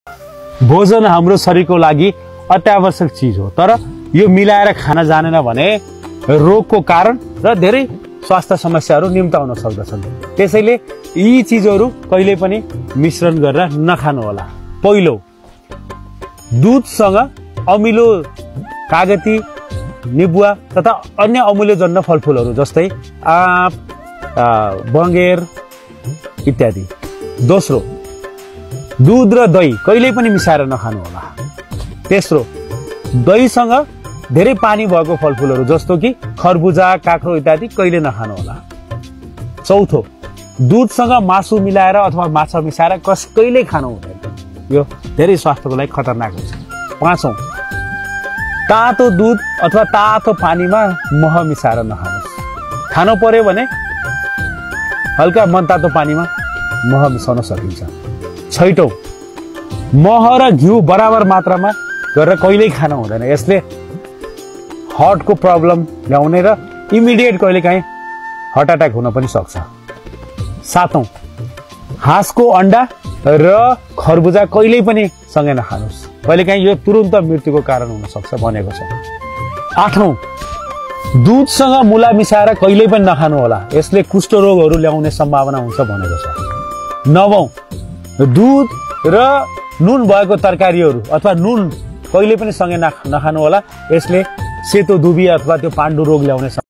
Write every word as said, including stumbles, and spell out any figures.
भोजन हाम्रो शरीरको लागि अत्यावश्यक चिज हो, तर यो मिलाएर खान जानेन भने रोगको कारण र धेरै स्वास्थ्य समस्याहरू निम्ताउन सक्दछन्। त्यसैले यी चिजहरू कहिले पनि मिश्रण गरेर नखानु होला। पहिलो, दुधसँग अमिलो कागती, निबुवा तथा अन्य अमूल्यजन्य फलफुलहरू जस्तै आँप, बङ्गेर इत्यादि। दोस्रो, दूध र दही कहिल्यै पनि मिसाएर नखानु होला। तेस्रो, दहीसँग धेरै पानी भएको फलफुलहरू जस्तो कि खरबुजा, काँक्रो इत्यादि कहिले नखानु होला। चौथो, दूधसँग मासु मिलाएर अथवा माछा मिसाएर कस कहिल्यै खानु हुँदैन, यो धेरै स्वास्थ्यको लागि खतरनाक हुन्छ। पाँचौं, तातो दूध अथवा तातो पानीमा मह मिसाएर नखानुहोस्। खानु पर्यो भने हल्का मनतातो पानीमा मह मिसाउन सकिन्छ। छैटौं, मह र घिउ बराबर मात्रामा गरेर कहिल्यै खानु हुँदैन, यसले हार्टको प्रब्लम ल्याउने र इमिडिएट कहिलेकाहीँ हार्ट एट्याक हुन पनि सक्छ। सातौं, हाँसको अण्डा र खरबुजा कहिल्यै पनि सँगै नखानुहोस्, कहिलेकाहीँ यो तुरुन्त मृत्युको कारण हुन सक्छ भनेको छ। आठौं, दूधसँग मुला मिसाएर कहिल्यै पनि नखानु होला, यसले कुष्ठरोगहरू ल्याउने सम्भावना हुन्छ भनेको छ। नवौं, दूध र नुन भएको तरकारीहरू अथवा नुन कहिले पनि सँगै नखानु होला, यसले सेतो दुबी अथवा त्यो पाण्डु रोग ल्याउने